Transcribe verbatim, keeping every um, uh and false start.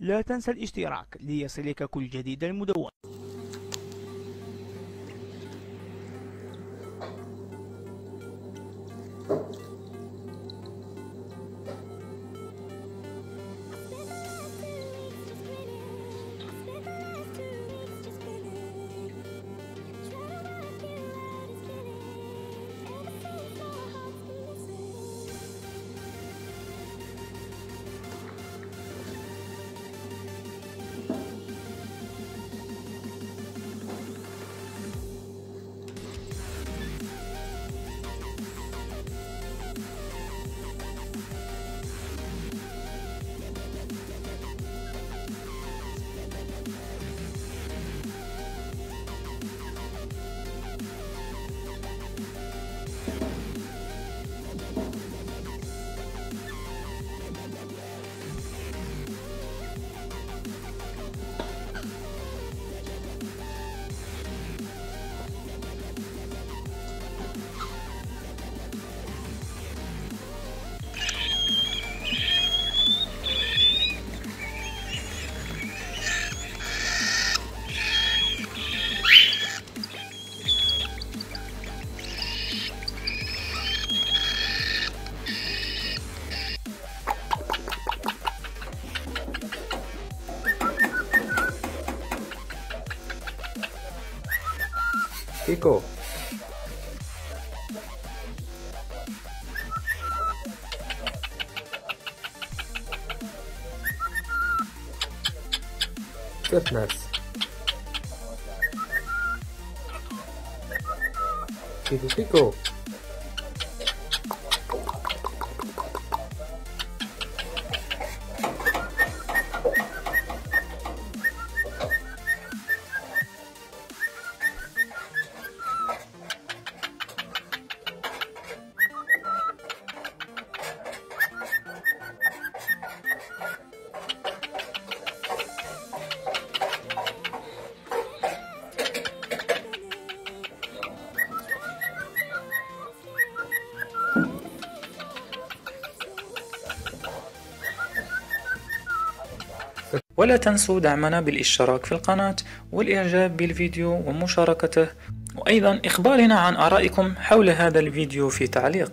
لا تنسى الاشتراك ليصلك كل جديد المدون. كيكو، كيف ناس؟ كيكو كيكو. ولا تنسوا دعمنا بالاشتراك في القناة والإعجاب بالفيديو ومشاركته، وأيضا إخبارنا عن آرائكم حول هذا الفيديو في تعليق.